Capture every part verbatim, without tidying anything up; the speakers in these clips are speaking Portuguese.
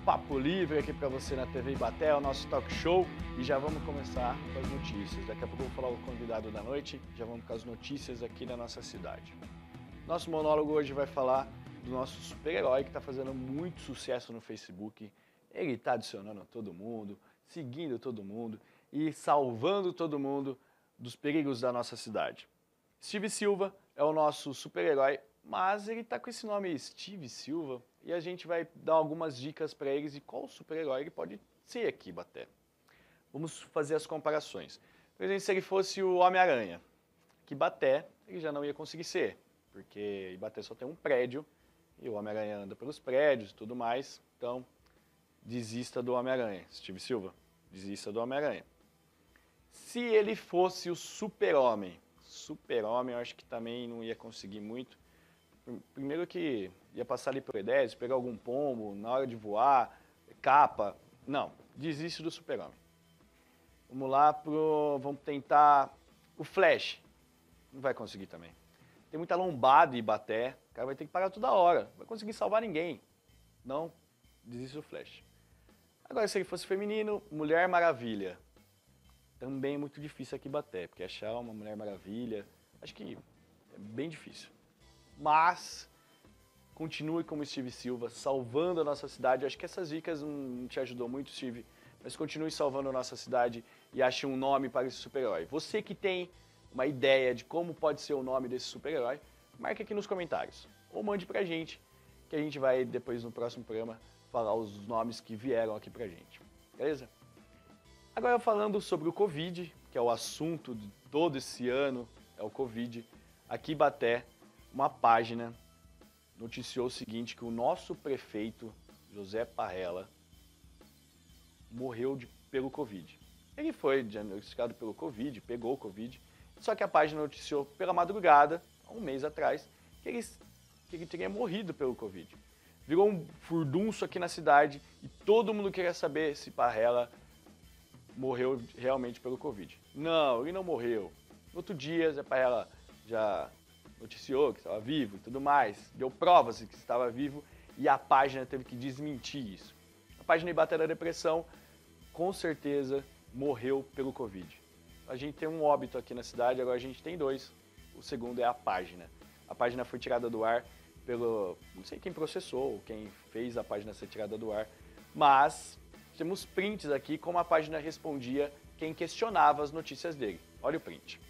Papo Livre aqui para você na T V Ibaté, é o nosso talk show e já vamos começar com as notícias. Daqui a pouco eu vou falar o convidado da noite, já vamos com as notícias aqui da nossa cidade. Nosso monólogo hoje vai falar do nosso super-herói que está fazendo muito sucesso no Facebook. Ele está adicionando todo mundo, seguindo todo mundo e salvando todo mundo dos perigos da nossa cidade. Steve Silva é o nosso super-herói, mas ele está com esse nome Steve Silva e a gente vai dar algumas dicas para eles de qual super-herói ele pode ser aqui, Ibaté. Vamos fazer as comparações. Por exemplo, se ele fosse o Homem-Aranha, que Ibaté ele já não ia conseguir ser, porque Ibaté só tem um prédio e o Homem-Aranha anda pelos prédios e tudo mais, então desista do Homem-Aranha. Steve Silva, desista do Homem-Aranha. Se ele fosse o Super-Homem, Super-Homem eu acho que também não ia conseguir muito. Primeiro que ia passar ali por Edésio, pegar algum pombo, na hora de voar, capa. Não, desiste do Super-Homem. Vamos lá pro... vamos tentar o Flash. Não vai conseguir também. Tem muita lombada em Ibaté, o cara vai ter que parar toda hora. Não vai conseguir salvar ninguém. Não, desiste do Flash. Agora, se ele fosse feminino, Mulher Maravilha. Também é muito difícil aqui em Ibaté, porque achar uma Mulher Maravilha, acho que é bem difícil. Mas continue como Steve Silva, salvando a nossa cidade. Eu acho que essas dicas não te ajudou muito, Steve, mas continue salvando a nossa cidade e ache um nome para esse super-herói. Você que tem uma ideia de como pode ser o nome desse super-herói, marque aqui nos comentários ou mande pra gente, que a gente vai depois no próximo programa falar os nomes que vieram aqui pra gente. Beleza? Agora falando sobre o Covid, que é o assunto de todo esse ano, é o Covid, aqui em Ibaté, uma página noticiou o seguinte, que o nosso prefeito, José Parrella, morreu de, pelo Covid. Ele foi diagnosticado pelo Covid, pegou o Covid, só que a página noticiou pela madrugada, há um mês atrás, que ele, que ele teria morrido pelo Covid. Virou um furdunço aqui na cidade e todo mundo queria saber se Parrella morreu realmente pelo Covid. Não, ele não morreu. No outro dia, Zé Parrella já noticiou que estava vivo e tudo mais, deu provas de que estava vivo e a página teve que desmentir isso. A página Ibaté da Depressão, com certeza, morreu pelo Covid. A gente tem um óbito aqui na cidade, agora a gente tem dois. O segundo é a página. A página foi tirada do ar pelo... não sei quem processou, quem fez a página ser tirada do ar, mas temos prints aqui como a página respondia quem questionava as notícias dele. Olha o print.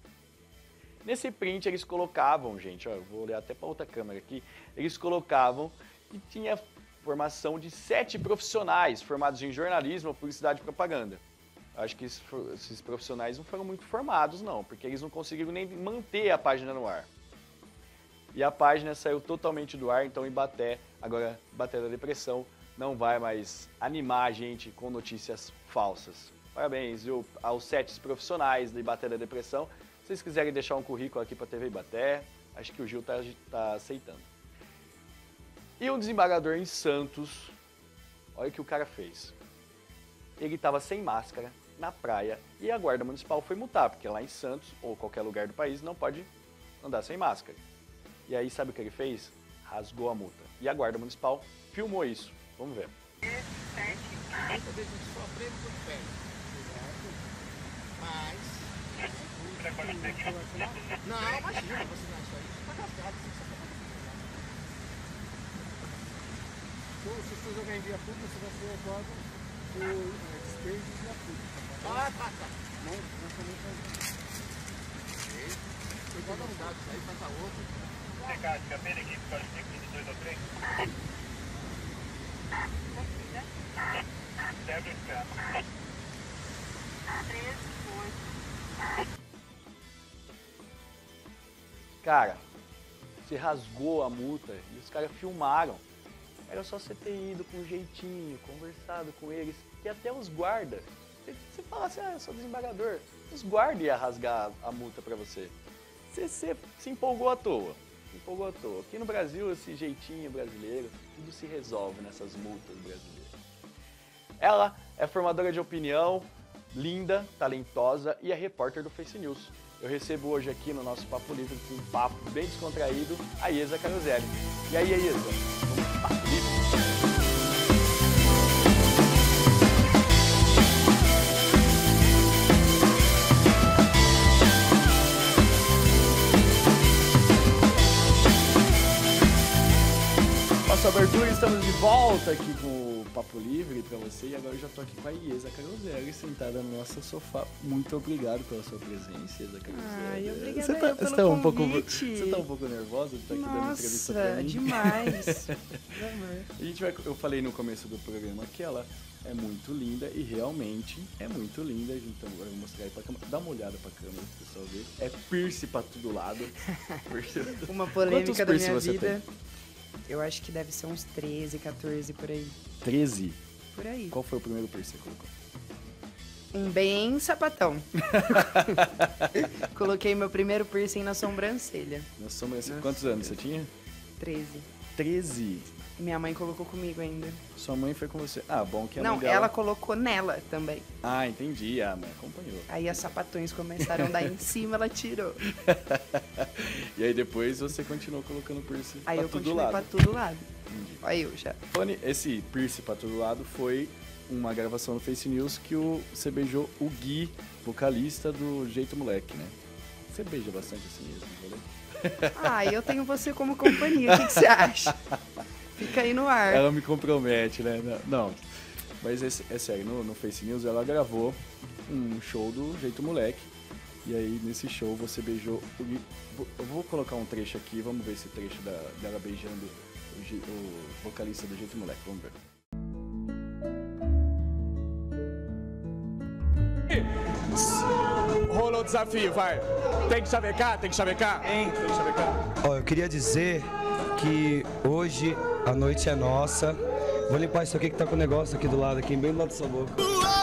Nesse print eles colocavam, gente, ó, eu vou olhar até para outra câmera aqui, eles colocavam que tinha formação de sete profissionais formados em jornalismo, publicidade e propaganda. Acho que esses profissionais não foram muito formados não, porque eles não conseguiram nem manter a página no ar. E a página saiu totalmente do ar, então Ibaté, agora Ibaté da Depressão, não vai mais animar a gente com notícias falsas. Parabéns, viu, aos sete profissionais da Ibaté da Depressão. Se vocês quiserem deixar um currículo aqui para a T V Ibaté, acho que o Gil está tá aceitando. E um desembargador em Santos, olha o que o cara fez. Ele estava sem máscara na praia e a guarda municipal foi multar, porque lá em Santos, ou qualquer lugar do país, não pode andar sem máscara. E aí, sabe o que ele fez? Rasgou a multa. E a guarda municipal filmou isso. Vamos ver. Mas... não, imagina você não isso aí. Isso tá gastado, isso só tá gastado. Se você jogar em via pública, você vai ser agora por despejos na pública. Ah, tá, tá. Não, não também faz. Tem cada lugar, isso aí passa outro. Recado, cabelo aqui, pode ter que dois ou três. Deve ficar. três, oito. Cara, você rasgou a multa e os caras filmaram. Era só você ter ido com um jeitinho, conversado com eles, e até os guardas. Você fala assim, ah, eu sou desembargador, os guardas iam rasgar a multa pra você. Você, você se empolgou à toa, se empolgou à toa. Aqui no Brasil, esse jeitinho brasileiro, tudo se resolve nessas multas brasileiras. Ela é formadora de opinião, linda, talentosa e é repórter do Face News. Eu recebo hoje aqui no nosso Papo Livre, com um papo bem descontraído, a Iesa Caroselli. E aí, Iesa, vamos pro Papo Livre? nossa abertura, estamos de volta aqui com o Papo Livre pra você. E agora eu já tô aqui com a Iesa Caroselli, sentada no nosso sofá. Muito obrigado pela sua presença, Iesa Caroselli. Ai, obrigada você tá, eu pelo você tá um pouco, convite. Você tá um pouco nervosa de estar aqui dando entrevista pra Nossa, mim? demais. A gente vai, eu falei no começo do programa que ela é muito linda e realmente é muito linda. Então agora eu vou mostrar aí pra câmera. Dá uma olhada pra câmera pro pessoal ver. É piercing pra todo lado. Uma polêmica Quantos da piercing minha você vida. Eu acho que deve ser uns treze, quatorze por aí. treze? Por aí. Qual foi o primeiro piercing que você colocou? Um bem sapatão. Coloquei meu primeiro piercing na sobrancelha. Na sobrancelha. Nossa, Quantos anos Deus. você tinha? treze. treze. Minha mãe colocou comigo ainda. Sua mãe foi com você. Ah, bom que a Não, mãe dela... ela colocou nela também. Ah, entendi. Ah, a mãe acompanhou. Aí as sapatões começaram a dar em cima, ela tirou. E aí depois você continuou colocando piercing Aí pra eu todo continuei lado. pra todo lado. Entendi. Olha eu já. Fanny, esse piercing pra todo lado foi uma gravação no Face News que o, você beijou o Gui, vocalista do Jeito Moleque, né? Você beija bastante assim mesmo, entendeu? Ah, eu tenho você como companhia. O que, que você acha? Fica aí no ar. Ela me compromete, né? Não, não. Mas é, é sério, no, no Face News ela gravou um show do Jeito Moleque. E aí nesse show você beijou o Gui. Eu vou colocar um trecho aqui, vamos ver esse trecho da, dela beijando o, G, o vocalista do Jeito Moleque, vamos ver. Rolou o desafio, vai. Tem que chavecar, tem que chavecar. Tem, tem que chavecar. Ó, eu queria dizer que hoje a noite é nossa. Vou limpar isso aqui que tá com o negócio aqui do lado, aqui bem do lado da sua boca.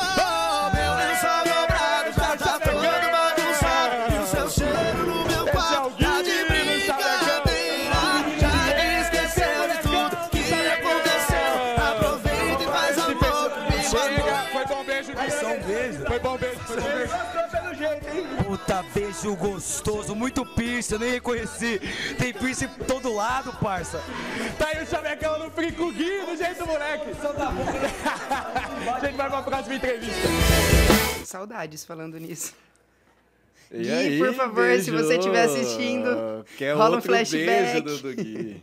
Foi bom beijo, foi bom beijo. Puta, beijo gostoso, muito piercing, eu nem reconheci. Tem piercing por todo lado, parça. Tá aí o chavecão no Frico Gui, do Jeito Moleque. A gente vai pra próxima entrevista. Saudades falando nisso. E Gui, aí, por favor, beijou. se você estiver assistindo, Quer rola um outro flashback. beijo do, do Gui.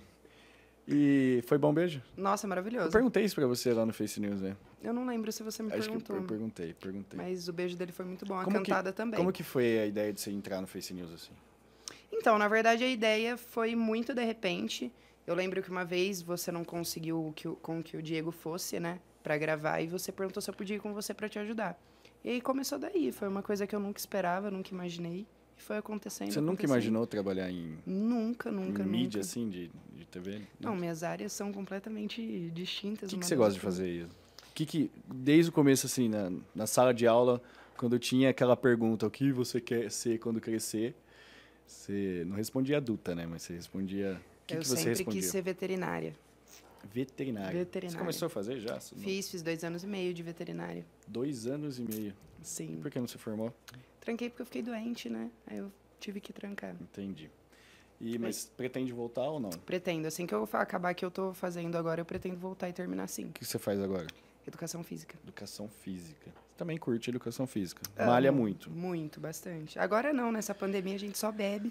E foi bom beijo? Nossa, Eu maravilhoso. perguntei isso pra você lá no Face News, né? Eu não lembro se você me Acho que perguntou. eu perguntei, perguntei. Mas o beijo dele foi muito bom, a Como cantada que, também. Como que foi a ideia de você entrar no Face News assim? Então, na verdade, a ideia foi muito de repente. Eu lembro que uma vez você não conseguiu que o, com que o Diego fosse, né, pra gravar, e você perguntou se eu podia ir com você pra te ajudar. E aí começou daí, foi uma coisa que eu nunca esperava, nunca imaginei, e foi acontecendo. Você nunca acontecendo. imaginou trabalhar em, Nunca, em nunca, mídia nunca. assim, de, de T V? Não, minhas áreas são completamente distintas. O que, uma que você da gosta de outra. fazer, Isa? O que que, desde o começo, assim, na, na sala de aula, quando tinha aquela pergunta, o que você quer ser quando crescer, você não respondia adulta, né? Mas você respondia... O que, Eu que você sempre respondia? quis ser veterinária. Veterinária. Veterinária. Você começou a fazer já? Fiz, fiz dois anos e meio de veterinária. Dois anos e meio. Sim. Por que não se formou? Tranquei porque eu fiquei doente, né? Aí eu tive que trancar. Entendi. E, mas pretende voltar ou não? O Pretendo. Assim que eu fa- acabar que eu tô fazendo agora, eu pretendo voltar e terminar sim. que você faz agora? Educação física. Educação física. Você também curte educação física. Amo. Malha muito. Muito, bastante. Agora não, nessa pandemia a gente só bebe.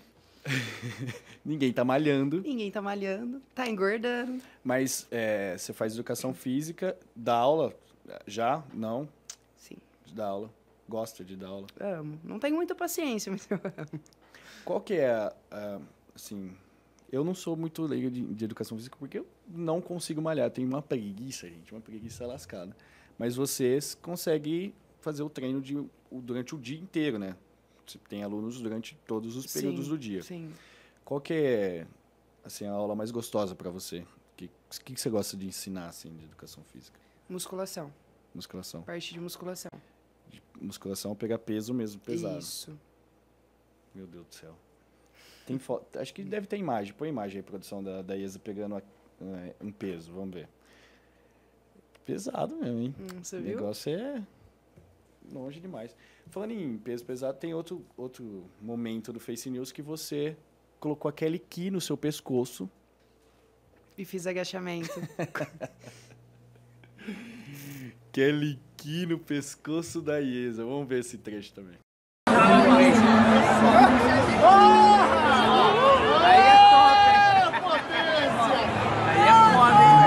Ninguém tá malhando, Ninguém tá malhando, tá engordando. mas é, você faz educação física, dá aula? Já? Não? Sim, Dá aula. Gosta de dar aula. amo. Não tenho muita paciência, mas eu amo. Qual que é, a, a- assim... Eu não sou muito leigo de, de educação física porque eu não consigo malhar. Tenho uma preguiça, gente, uma preguiça lascada. Mas vocês conseguem fazer o treino de, o- durante o dia inteiro, né? Você tem alunos durante todos os períodos Sim, do dia. Sim. Qual que é, assim, a aula mais gostosa para você? O que, que, que você gosta de ensinar, assim, de educação física? Musculação. Musculação. Parte de musculação. De musculação, pegar peso mesmo, pesado. Isso. Meu Deus do céu. Tem foto, acho que deve ter imagem. Põe imagem aí, produção da, da Iesa pegando a- é, um peso, vamos ver. Pesado mesmo, hein? Hum, você O viu? negócio é longe demais. Falando em peso pesado, tem outro, outro momento do Face News que você colocou aquele ki no seu pescoço. E fiz agachamento. Aquele ki no pescoço da Iesa. Vamos ver esse trecho também. Aí é foda, hein?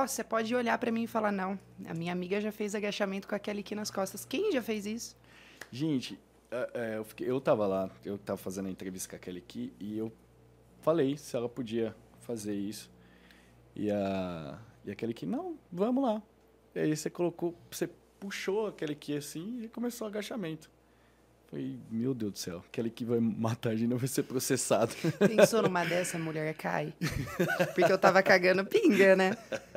ó, você pode olhar pra mim e falar, não, a minha amiga já fez agachamento com a Kelly Key nas costas. Quem já fez isso? Gente, é, é, eu, fiquei, eu tava lá, eu tava fazendo a entrevista com a Kelly Key e eu falei se ela podia fazer isso. E a, e a Kelly Key, não, vamos lá. E aí você colocou, você puxou a Kelly Key assim e começou o agachamento. Falei, meu Deus do céu, Kelly Key vai matar a gente, não vai ser processado. Pensou numa dessa, a mulher cai? Porque eu tava cagando pinga, né?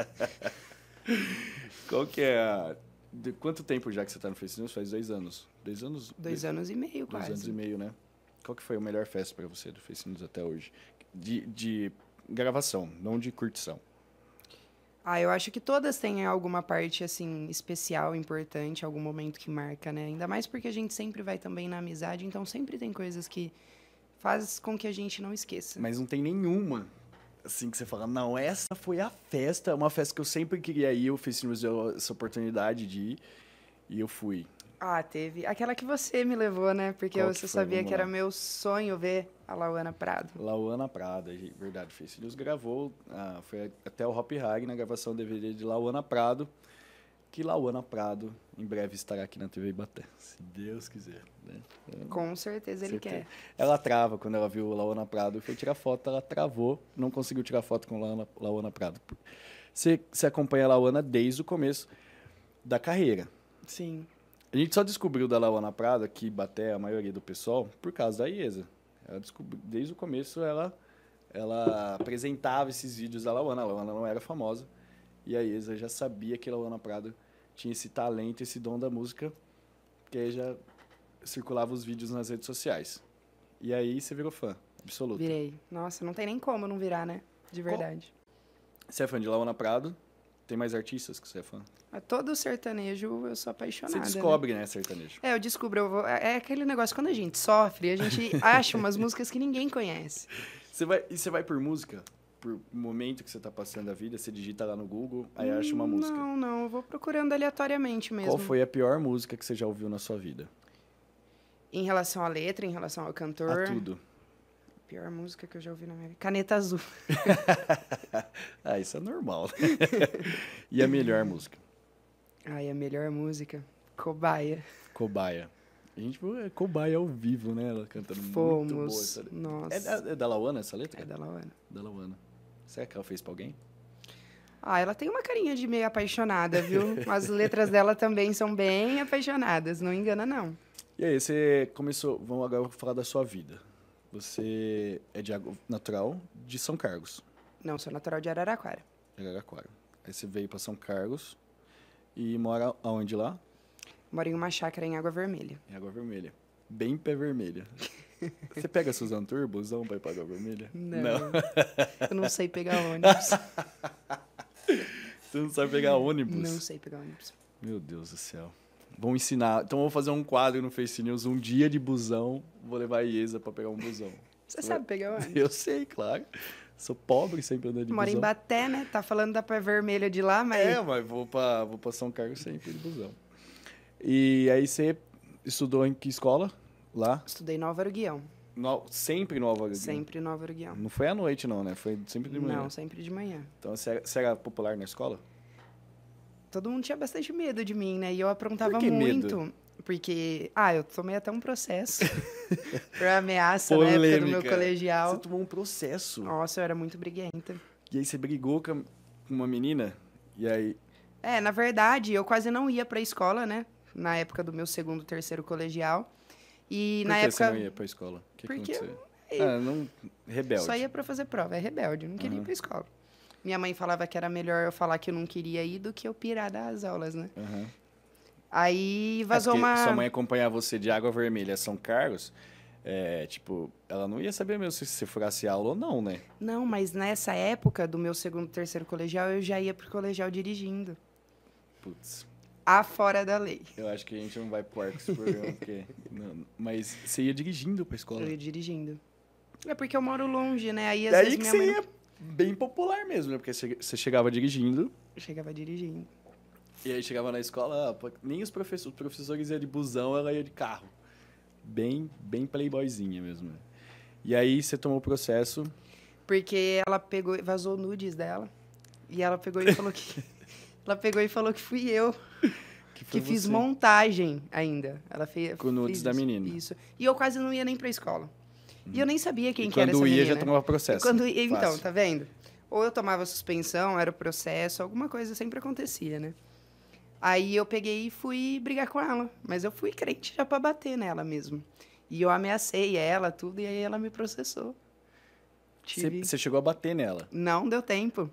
Qual que é a... De quanto tempo já que você tá no Face News? Faz dois anos. Dois anos? Dois anos e meio, Dois quase. anos e meio, né? Qual que foi a melhor festa pra você do Face News até hoje? De, de gravação, não de curtição. Ah, eu acho que todas têm alguma parte, assim, especial, importante, algum momento que marca, né? Ainda mais porque a gente sempre vai também na amizade, então sempre tem coisas que faz com que a gente não esqueça. Mas não tem nenhuma, assim, que você fala, não, essa foi a festa, uma festa que eu sempre queria ir, o Face News deu essa oportunidade de ir, e eu fui. Ah, teve. Aquela que você me levou, né? Porque Qual que você foi? sabia Vamos que era lá. meu sonho ver a Lauana Prado. Lauana Prado, verdade, o Face News gravou, ah, foi até o Hop Hag na gravação do D V D de Lauana Prado, que Lauana Prado em breve estará aqui na T V Ibaté, se Deus quiser, né? Com certeza ele Certeza. quer. Ela trava quando ela viu Lauana Prado, foi tirar foto, ela travou, não conseguiu tirar foto com Lauana, Lauana Prado. Você, você acompanha a Lauana desde o começo da carreira. Sim. A gente só descobriu da Lauana Prado, aqui Ibaté, a maioria do pessoal, por causa da Iesa. Ela descobriu, desde o começo ela, ela apresentava esses vídeos da Lauana. A Lauana não era famosa. E a Iesa já sabia que a Lauana Prado tinha esse talento, esse dom da música, que aí já circulava os vídeos nas redes sociais. E aí você virou fã, absoluto. Virei. Nossa, não tem nem como não virar, né? De verdade. Você é fã de Lauana Prado? Tem mais artistas que você é fã? Mas todo sertanejo eu sou apaixonada. Você descobre, né, sertanejo? Né? É, eu descubro. Eu vou, é aquele negócio, quando a gente sofre, a gente acha umas músicas que ninguém conhece. Você vai, e você vai por música? Por momento que você tá passando a vida, você digita lá no Google, aí acha uma música. Não, não, eu vou procurando aleatoriamente mesmo. Qual foi a pior música que você já ouviu na sua vida? Em relação à letra, em relação ao cantor. A tudo. Pior música que eu já ouvi na minha vida. Caneta Azul. Ah, isso é normal. E a melhor música? Ai, a melhor música. Cobaia. Cobaia. A gente foi Cobaia ao vivo, né? Ela cantando Fomos. muito boa essa letra. Nossa. É, da- é da Lauana essa letra? É da Lauana. Da Lauana. Será que ela fez pra alguém? Ah, ela tem uma carinha de meio apaixonada, viu? As letras dela também são bem apaixonadas, não engana, não. E aí, você começou... Vamos agora falar da sua vida. Você é de água natural de São Carlos, Não, sou natural de Araraquara. de Araraquara. Aí você veio pra São Carlos e mora aonde lá? Moro em uma chácara em Água Vermelha. Em Água Vermelha. Bem pé vermelha. Você pega Suzano Tour, busão pra ir pra Água Vermelha? Não. Eu não sei pegar ônibus. Você não sabe pegar ônibus? Não sei pegar ônibus. Meu Deus do céu. Vamos ensinar. Então, vamos fazer um quadro no Face News, um dia de busão. Vou levar a Iesa pra pegar um busão. Você sabe pegar ônibus? Eu sei, claro. Sou pobre, sempre andando de Moro em busão. Baté, né? Tá falando da Pé Vermelha de lá, mas... É, mas vou pra, vou pra São Carlos sempre de busão. E aí você estudou em que escola? Lá? Estudei no Álvaro Guião. No, sempre no Álvaro Guião? Sempre no Álvaro Guião. Não foi à noite, não, né? Foi sempre de manhã. Não, sempre de manhã. Então, você era, você era popular na escola? Todo mundo tinha bastante medo de mim, né? E eu aprontava Por que muito. medo? Porque, ah, eu tomei até um processo por ameaça na época do meu Você colegial. tomou um processo. Nossa, eu era muito briguenta. E aí você brigou com a- com uma menina? E aí... É, na verdade, eu quase não ia pra escola, né? Na época do meu segundo, terceiro colegial. E Por na que época você não ia pra escola? O que Porque aconteceu? eu- Ah, não... Rebelde. só ia pra fazer prova, é rebelde, eu não queria Uhum. ir pra escola. Minha mãe falava que era melhor eu falar que eu não queria ir do que eu pirar das aulas, né? Aham. Aí É vazou porque uma... sua mãe acompanhar você de Água Vermelha a São Carlos, é, tipo, ela não ia saber mesmo se você furasse aula ou não, né? Não, mas nessa época do meu segundo, terceiro colegial, eu já ia pro colegial dirigindo. Putz, A fora da lei. eu acho que a gente não vai pro arco esse programa, porque... Não, mas você ia dirigindo pra escola. Eu ia dirigindo. É porque eu moro longe, né? Aí às Daí vezes que minha você mãe ia bem popular mesmo, né? Porque você você chegava dirigindo, chegava dirigindo. e aí chegava na escola, ah, pô, nem os professores, os professores iam de busão, ela ia de carro. Bem, bem playboyzinha mesmo. né? E aí você tomou o processo... Porque ela pegou, vazou nudes dela. E ela pegou e falou que... ela pegou e falou que fui eu. Que, Que fiz montagem ainda. Ela fez. Com nudes da menina. Isso. E eu quase não ia nem pra escola. Hum. E eu nem sabia quem e que era essa menina. Quando ia, já tomava processo. E quando ia, então, tá vendo? Ou eu tomava suspensão, era o processo, alguma coisa sempre acontecia, né? Aí eu peguei e fui brigar com ela. Mas eu fui crente já pra bater nela mesmo. E eu ameacei ela, tudo, e aí ela me processou. Tive... Você chegou a bater nela? Não deu tempo.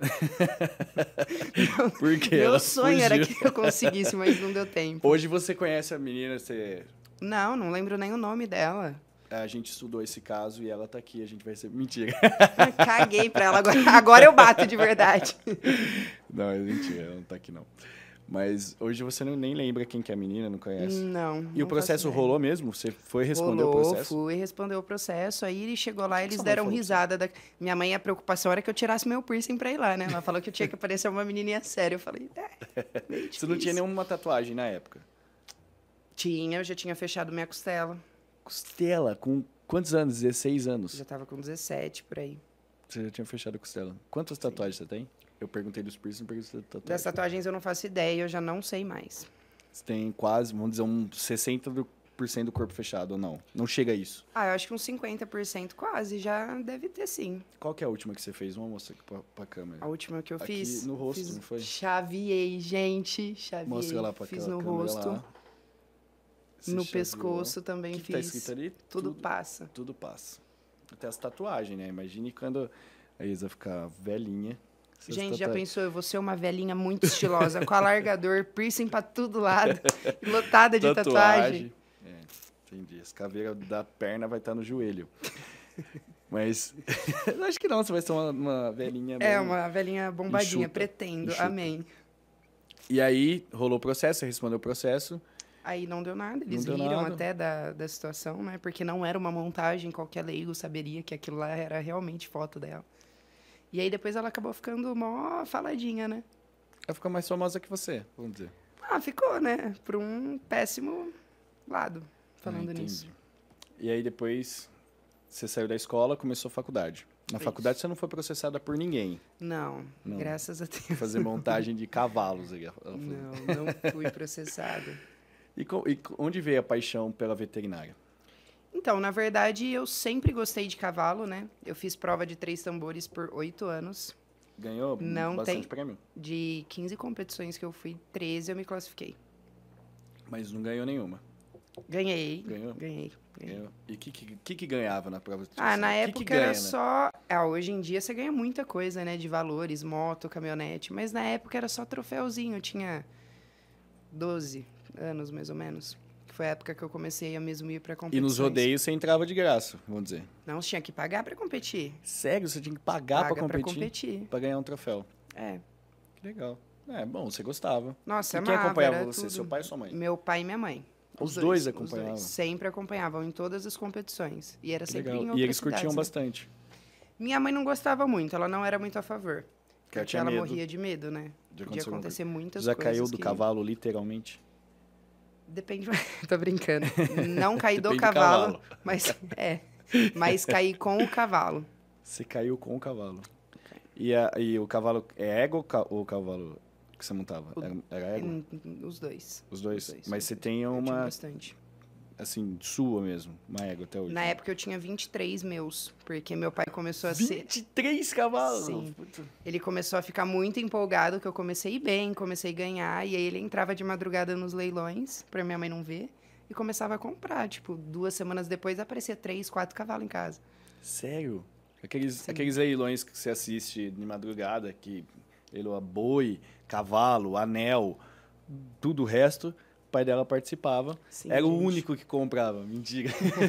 Por quê? Meu Ela sonho fugiu. era que eu conseguisse, mas não deu tempo. Hoje você conhece a menina, você... Não, não lembro nem o nome dela. A gente estudou esse caso e ela tá aqui, a gente vai ser... Mentira. Caguei pra ela, agora, agora eu bato de verdade. Não, é mentira, ela não tá aqui não. Mas hoje você não, nem lembra quem que é a menina, não conhece? Não. E não o processo faço rolou mesmo? Você foi responder rolou, o processo? fui responder o processo. Aí ele chegou lá, eles sua mãe deram falou pra risada. Da... Minha mãe, a preocupação era que eu tirasse meu piercing pra ir lá, né? Ela falou que eu tinha que parecer uma menininha séria. Eu falei, é, meio Você não tinha difícil. nenhuma tatuagem na época? Tinha, eu já tinha fechado minha costela. Costela, com quantos anos? dezesseis anos. Já tava com dezessete, por aí. Você já tinha fechado a costela. Quantas tatuagens você tem? Eu perguntei dos piercing, perguntei das tatuagens. Das tatuagens eu não faço ideia, eu já não sei mais. Você tem quase, vamos dizer, um sessenta por cento do corpo fechado ou não? Não chega a isso. Ah, eu acho que uns cinquenta por cento quase, já deve ter sim. Qual que é a última que você fez? Vamos mostrar aqui pra, pra câmera. A última que eu Aqui fiz... no rosto, fiz, não foi? Chaveei, gente, chaveei. Mostra lá pra Fiz aquela no câmera rosto, lá. Você no chaveou. pescoço também O que fiz. tá escrito ali? Tudo passa. Tudo passa. Até as tatuagens, né? Imagine quando a Isa ficar velhinha. essas Gente, já tatuagens. pensou? Eu vou ser uma velhinha muito estilosa, com alargador, piercing pra todo lado, lotada de tatuagem. É, entendi. As caveiras da perna vai estar no joelho. Mas acho que não, você vai ser uma, uma velhinha. É, bem- uma velhinha bombadinha, enxuta, pretendo, enxuta. amém. E aí, rolou o processo, você respondeu o processo. Aí não deu nada, eles Não deu riram nada. até da, da situação, né? Porque não era uma montagem, qualquer leigo saberia que aquilo lá era realmente foto dela. E aí depois ela acabou ficando mó faladinha, né? Ela ficou mais famosa que você, vamos dizer. Ah, ficou, né? Por um péssimo lado, Ah, falando entendi. nisso. E aí depois você saiu da escola, começou a faculdade. Na Isso. faculdade você não foi processada por ninguém. Não, Não. graças a Deus. Fazer montagem de cavalos. Ela falou. Não, não fui processada. E, co- e co- onde veio a paixão pela veterinária? Então, na verdade, eu sempre gostei de cavalo, né? Eu fiz prova de três tambores por oito anos. Ganhou Não bastante tem. prêmio? De quinze competições que eu fui, treze eu me classifiquei. Mas não ganhou nenhuma. Ganhei. Ganhou? Ganhei. ganhei. Ganhou. E o que, que, que, que ganhava na prova? Tipo Ah, assim, na o que época que ganha, era né? só. Ah, hoje em dia você ganha muita coisa, né? De valores, moto, caminhonete. Mas na época era só troféuzinho. Eu tinha doze anos, mais ou menos. Que foi a época que eu comecei a mesmo ir pra E competições. nos rodeios você entrava de graça, vamos dizer. Não, você tinha que pagar pra competir. Sério? Você tinha que pagar Paga pra competir? pra competir. Pra ganhar um troféu. É. Que legal. É, bom, você gostava. Nossa, E quem amava, acompanhava era você? tudo. Seu pai ou sua mãe? Meu pai e minha mãe. Os dois acompanhavam? Sempre acompanhavam em todas as competições. E era Que sempre em legal. outras E eles curtiam cidades, né? bastante. Minha mãe não gostava muito, ela não era muito a favor. Porque ela Porque tinha ela medo morria de medo, né? de Podia acontecer alguma acontecer muitas Já coisas. caiu do que- cavalo, literalmente? Depende. Tô brincando. Não caí do Depende do cavalo, cavalo. mas é. Mas caí com o cavalo. Você caiu com o cavalo. E, a, e o cavalo é égua ou ca- ou o cavalo que você montava? O- Era, era égua? Hum, Os dois. Os dois? Os dois, Mas os você dois. tem Eu tinha uma, bastante. assim, sua mesmo, uma égua até hoje. Na época eu tinha vinte e três meus, porque meu pai começou a ser. vinte e três cavalos? Sim. Puta. Ele começou a ficar muito empolgado, que eu comecei a ir bem, comecei a ganhar, e aí ele entrava de madrugada nos leilões, pra minha mãe não ver, e começava a comprar. Tipo, duas semanas depois aparecia três, quatro cavalos em casa. Sério? Aqueles, Sim. aqueles leilões que você assiste de madrugada, que leiloa boi, cavalo, anel, tudo o resto, o pai dela participava. Sim, Era o gente. único que comprava, mentira.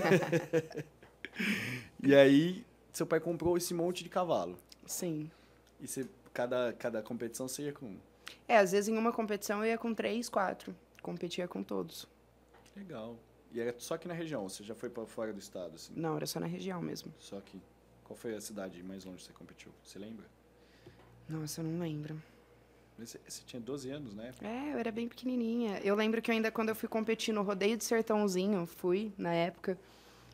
E aí, seu pai comprou esse monte de cavalo. Sim. E você, cada, cada competição você ia com... É, às vezes em uma competição eu ia com três, quatro. Competia com todos. Que legal. E era só aqui na região, você já foi para fora do estado, assim? Não, era só na região mesmo. Só aqui. Qual foi a cidade mais longe que você competiu? Você lembra? Nossa, eu não lembro. Mas Você, você tinha doze anos, né? É, eu era bem pequenininha. Eu lembro que eu ainda, quando eu fui competir no Rodeio de Sertãozinho, fui, na época,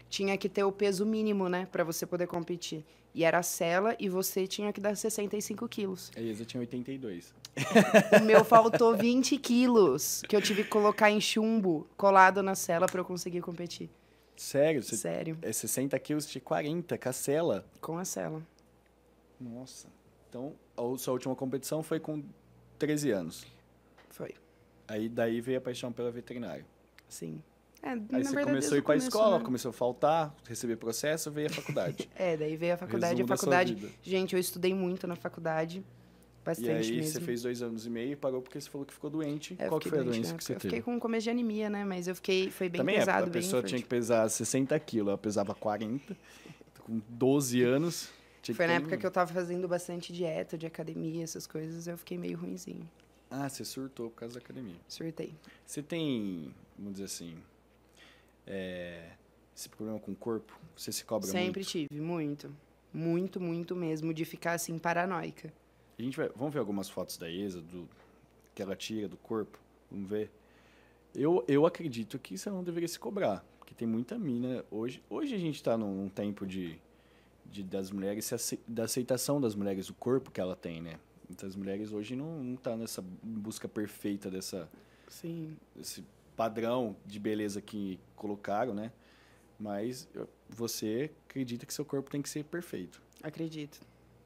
tinha que ter o peso mínimo, né, pra você poder competir. E era a cela e você tinha que dar sessenta e cinco quilos. A Isa tinha oitenta e dois. O meu faltou vinte quilos, que eu tive que colocar em chumbo, colado na cela pra eu conseguir competir. Sério? Você Sério, é sessenta quilos de quarenta, cacela. com a cela. Nossa. Então, a sua última competição foi com treze anos. Foi, Aí daí veio a paixão pela veterinária. sim. É, Aí na você verdade, começou a desde ir o para a começo, escola, né? começou a faltar, receber processo, veio a faculdade. É, daí veio a faculdade. Resumo A da sua faculdade, vida. gente, eu estudei muito na faculdade, bastante E aí mesmo. você fez dois anos e meio e parou porque você falou que ficou doente. É, eu Qual que fiquei foi a doente doença na que você época. Eu teve? fiquei com um começo de anemia, né? Mas eu fiquei, foi bem Também é, pesado, a bem pessoa forte. tinha que pesar sessenta quilos, ela pesava quarenta, com doze anos. Tinha Foi que na ter época um- que eu tava fazendo bastante dieta, de academia, essas coisas, eu fiquei meio ruinzinho. Ah, você surtou por causa da academia. Surtei. Você tem, vamos dizer assim, é, esse problema com o corpo? Você se cobra Sempre muito? tive, muito. Muito, muito mesmo, de ficar assim, paranoica. A gente vai, vamos ver algumas fotos da Isa, do, que ela tira do corpo? Vamos ver. Eu, eu acredito que você não deveria se cobrar, porque tem muita mina. Hoje, hoje a gente está num, num tempo de, de das mulheres, se acei- da aceitação das mulheres, o corpo que ela tem, né? Muitas mulheres hoje não, não tá nessa busca perfeita dessa, Sim. desse padrão de beleza que colocaram, né? Mas eu- você acredita que seu corpo tem que ser perfeito. Acredito.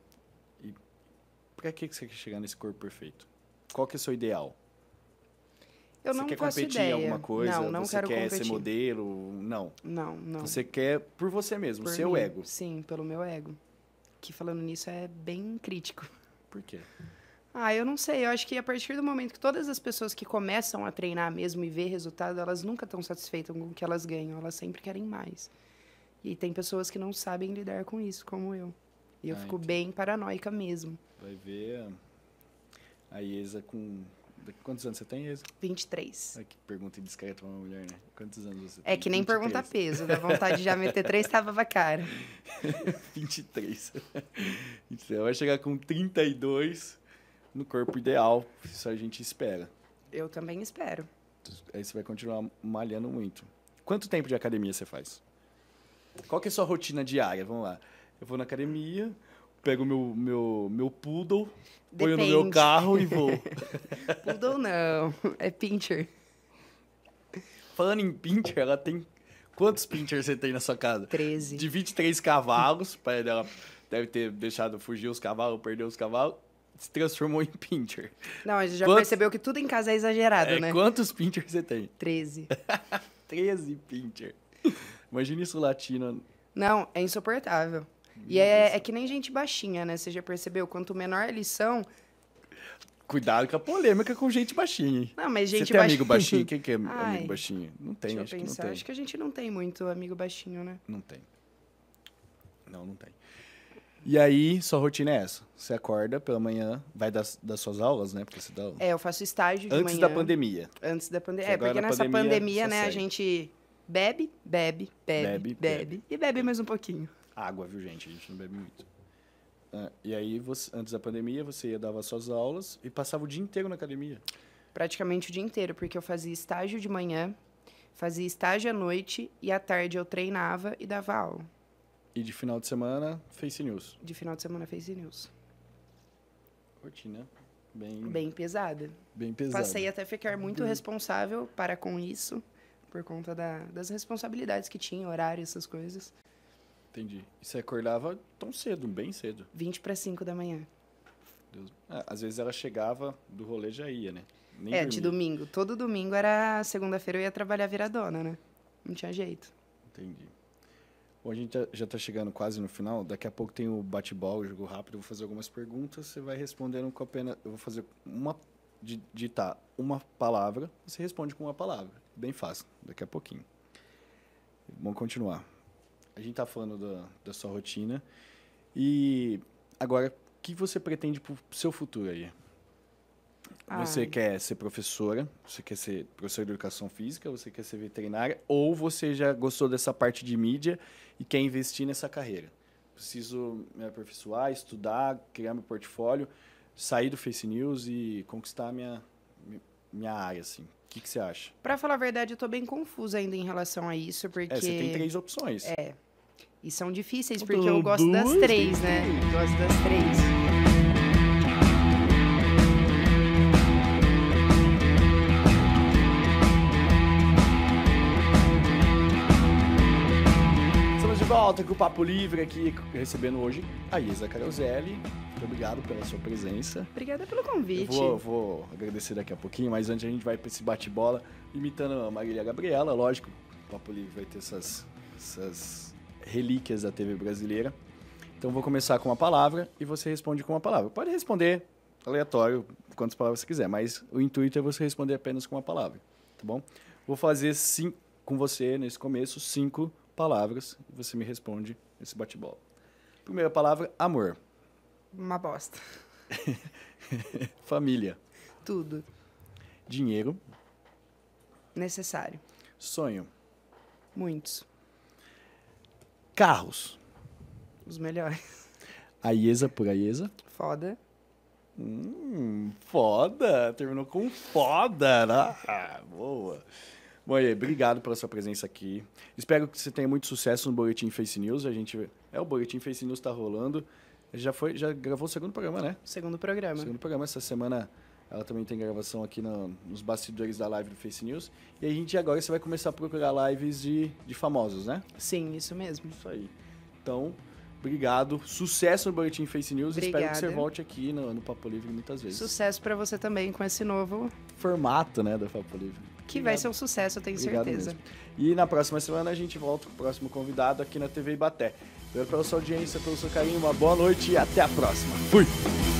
Pra que que você quer chegar nesse corpo perfeito? Qual que é o seu ideal? Eu você não quer faço competir ideia. em alguma coisa? Não, não você quero quer competir. ser modelo? Não. Não, não. Você quer por você mesmo, Por seu mim. ego. Sim, pelo meu ego. Que falando nisso é bem crítico. Por quê? Ah, eu não sei. Eu acho que a partir do momento que todas as pessoas que começam a treinar mesmo e ver resultado, elas nunca estão satisfeitas com o que elas ganham. Elas sempre querem mais. E tem pessoas que não sabem lidar com isso, como eu. E eu Ah, fico entendi. bem paranoica mesmo. Vai ver a, a Isa com... Quantos anos você tem, Isa? vinte e três. Ai, que pergunta indiscreta pra uma mulher, né? Quantos anos você tem? É que nem vinte e perguntar três. peso. Dá vontade de já meter três tava a cara. vinte e três. Então, vai chegar com trinta e dois no corpo ideal. Isso a gente espera. Eu também espero. Aí você vai continuar malhando muito. Quanto tempo de academia você faz? Qual que é a sua rotina diária? Vamos lá. Eu vou na academia, pego meu, meu, meu poodle, ponho no meu Depende. carro e vou. Poodle não. É pincher. Falando em pincher, ela tem... Quantos pinchers você tem na sua casa? treze. De vinte e três cavalos. O pai dela deve ter deixado fugir os cavalos, perdeu os cavalos. Se transformou em pincher. Não, a gente já Quantos- percebeu que tudo em casa é exagerado, É, né? quantos pinchers você tem? treze. treze pincher. Imagina isso latina. Não, é insuportável. E Meu é, Deus. é que nem gente baixinha, né? Você já percebeu? Quanto menor eles são... Cuidado com a polêmica com gente baixinha, hein? Não, mas gente Você tem amigo baixinho? Quem que é Ai, amigo baixinho? Não tem, Deixa acho eu que pensar. não tem. Acho que a gente não tem muito amigo baixinho, né? Não tem. Não, não tem. E aí, sua rotina é essa? Você acorda pela manhã, vai das, das suas aulas, né? Porque você dá... É, eu faço estágio de Antes manhã. da pandemia. Antes da pandemia. Que É, agora porque na nessa pandemia pandemia, só né, a segue. gente bebe, bebe, bebe, Bebe, bebe, bebe. e bebe mais um pouquinho. Água, viu, gente? A gente não bebe muito. Ah, e aí, você, antes da pandemia, você ia dava suas aulas e passava o dia inteiro na academia. Praticamente o dia inteiro, porque eu fazia estágio de manhã, fazia estágio à noite e à tarde eu treinava e dava aula. E de final de semana, Face News. De final de semana fez news. Rotina bem, Bem pesada. bem pesada. Passei até ficar muito responsável para com isso, por conta da- das responsabilidades que tinha, horário, essas coisas. Entendi. E você acordava tão cedo, bem cedo. vinte para cinco da manhã. Deus. Ah, às vezes ela chegava do rolê já ia, né? Nem É, de dormia. domingo. Todo domingo era segunda-feira eu ia trabalhar viradona, né? Não tinha jeito. Entendi. Bom, a gente já- já está chegando quase no final. Daqui a pouco tem o bate-bola, o jogo rápido. Eu vou fazer algumas perguntas. Você vai respondendo com apenas... Eu vou fazer uma... di- digitar uma palavra. Você responde com uma palavra. Bem fácil. Daqui a pouquinho. Vamos continuar. A gente está falando da, da sua rotina. E agora, o que você pretende para o seu futuro aí? Você Ai. quer ser professora, você quer ser professora de educação física, você quer ser veterinária, ou você já gostou dessa parte de mídia e quer investir nessa carreira? Preciso me aperfeiçoar, estudar, criar meu portfólio, sair do Face News e conquistar a minha, mi- minha área, assim. que, que você acha? Pra falar a verdade, eu tô bem confusa ainda em relação a isso, porque... É, você tem três opções. É. E são difíceis, Eu porque tô eu gosto das duas, três, tem né? três. Gosto das três. Estamos de volta com o Papo Livre aqui, recebendo hoje a Isa Caroselli. Muito obrigado pela sua presença. Obrigada pelo Eu convite. vou, vou agradecer daqui a pouquinho, mas antes a gente vai para esse bate-bola, imitando a Marília Gabriela, lógico. O Papo Livre vai ter essas, essas relíquias da T V brasileira. Então eu vou começar com uma palavra e você responde com uma palavra. Pode responder aleatório, quantas palavras você quiser, mas o intuito é você responder apenas com uma palavra, tá bom? Vou fazer sim, com você, nesse começo, cinco palavras e você me responde nesse bate-bola. Primeira palavra, amor. Uma bosta. Família. Tudo. Dinheiro. Necessário. Sonho. Muitos. Carros. Os melhores. A Iesa por a Iesa. Foda. Hum, foda. Terminou com foda, né? Ah, boa. Bom, aí, obrigado pela sua presença aqui. Espero que você tenha muito sucesso no Boletim Face News. A gente... É, o Boletim Face News tá rolando. Já foi, já gravou o segundo programa, né? Segundo programa. Segundo programa. Essa semana ela também tem gravação aqui no, nos bastidores da live do Face News. E a gente agora você vai começar a procurar lives de, de famosos, né? Sim, isso mesmo. Isso aí. Então, obrigado. Sucesso no Boletim Face News. Espero que Obrigada. você volte aqui no, no Papo Livre muitas vezes. Sucesso pra você também com esse novo, Formato, né, da Papo Livre. que Obrigado. vai ser um sucesso, eu tenho Obrigado certeza. mesmo. E na próxima semana a gente volta com o próximo convidado aqui na T V Ibaté. Obrigado pela sua audiência, pelo seu carinho, uma boa noite e até a próxima. Fui!